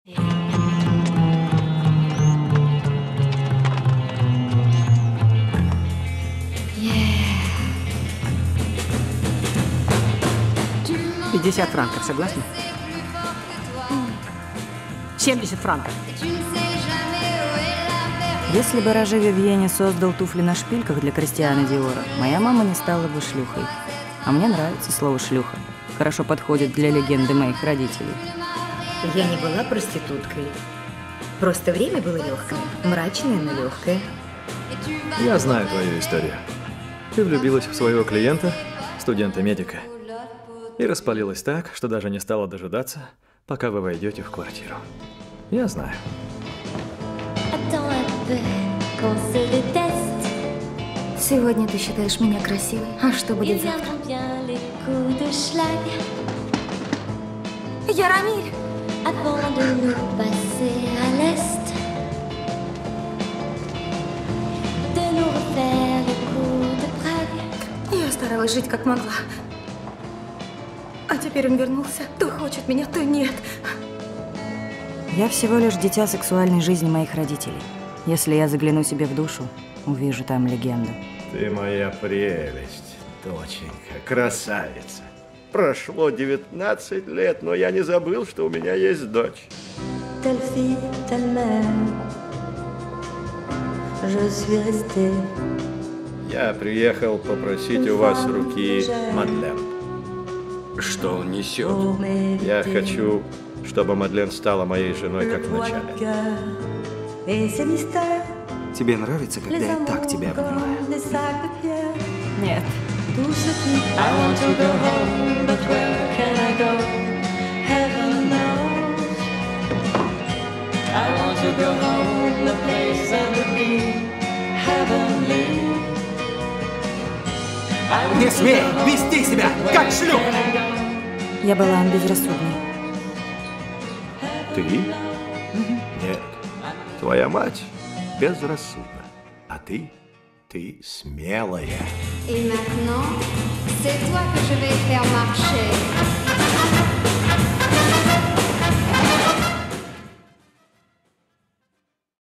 50 франков, согласны? 70 франков. Если бы Роже Вивьен создал туфли на шпильках для Кристиана Диора, моя мама не стала бы шлюхой. А мне нравится слово «шлюха». Хорошо подходит для легенды моих родителей. Я не была проституткой. Просто время было легкое, мрачное, но легкое. Я знаю твою историю. Ты влюбилась в своего клиента, студента-медика, и распалилась так, что даже не стала дожидаться, пока вы войдете в квартиру. Я знаю. Сегодня ты считаешь меня красивой, а что будет завтра? Я Рамиль! Я старалась жить как могла. А теперь он вернулся. То хочет меня, то нет. Я всего лишь дитя сексуальной жизни моих родителей. Если я загляну себе в душу, увижу там легенду. Ты моя прелесть, доченька, красавица. Прошло 19 лет, но я не забыл, что у меня есть дочь. Я приехал попросить у вас руки Мадлен. Что он несет? Я хочу, чтобы Мадлен стала моей женой, как в начале. Тебе нравится, когда я так тебя обнимаю? Нет. Не смей вести себя, как шлюха! Я была безрассудной. Ты? Нет. Твоя мать безрассудна. А ты смелая. Et maintenant, c'est toi que je vais faire marcher.